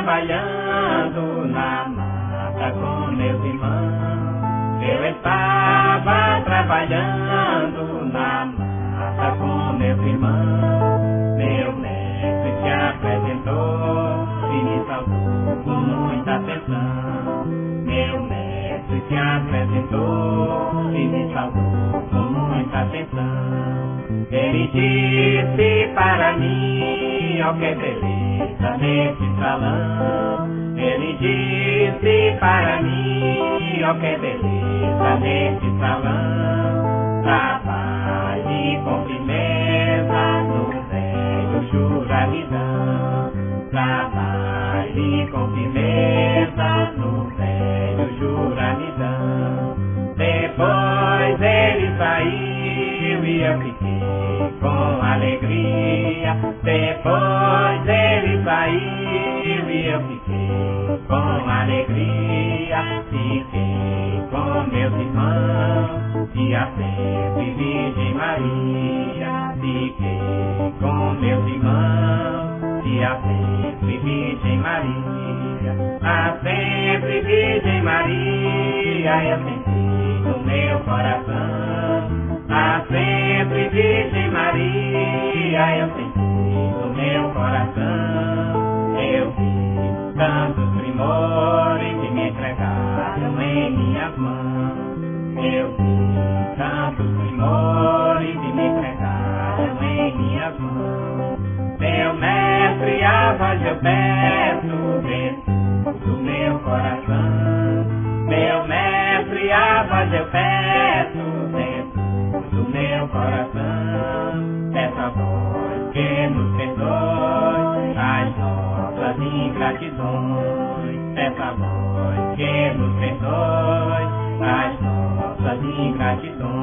trabalhando na mata com meus irmãos. Eu estava trabalhando na mata com meus irmãos. Meu mestre se apresentou e me saudou com muita atenção. Meu mestre se apresentou e me saudou com muita atenção. Ele disse para mim, ó que beleza nesse salão. Ele disse para mim, ó que beleza nesse salão. Trabalhe com firmeza no velho juramidão. Trabalhe com firmeza no velho juramidão. Depois ele saiu e eu fiquei com alegria. Depois ele saiu e eu fiquei com alegria. Fiquei com meus irmãos e a sempre Virgem Maria. Fiquei com meus irmãos e a sempre Virgem Maria. A sempre Virgem Maria eu senti no meu coração. A sempre Virgem Maria eu senti no meu coração. Eu vi tantos primores que me entregaram em minhas mãos. Eu vi tantos primores que me entregaram em minhas mãos. Meu mestre, a voz eu peço dentro do meu coração. Meu mestre, a voz eu peço dentro do meu coração. Essa voz que nos perdoe as nossas ingratidões. Essa voz que nos perdoe as nossas ingratidões.